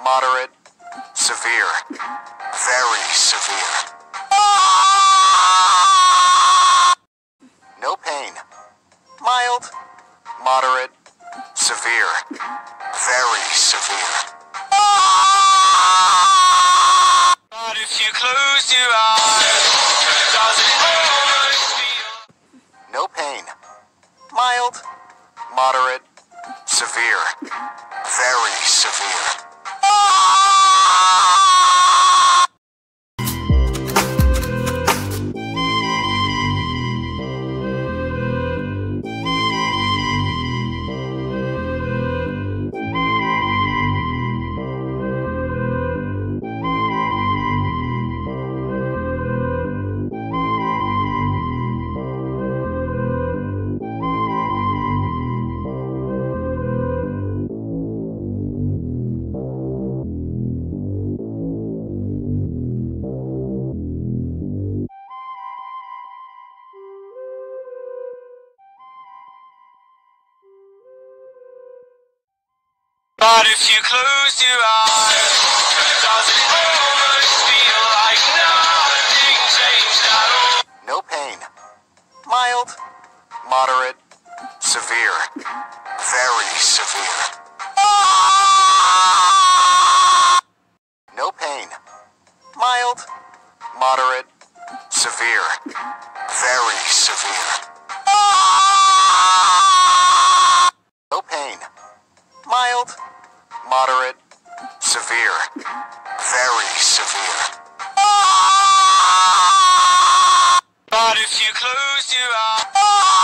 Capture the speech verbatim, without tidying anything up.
moderate, severe, very severe. No pain. Mild, moderate, severe, very severe. But if you close your eyes, does it almost feel? No pain. Mild, moderate, severe, very severe. But if you close your eyes, does it almost feel like nothing changed at all? No pain. Mild, moderate, severe, very severe. No pain. Mild, moderate, severe, very severe. No pain. Mild, moderate, severe, very severe. But if you close your eyes.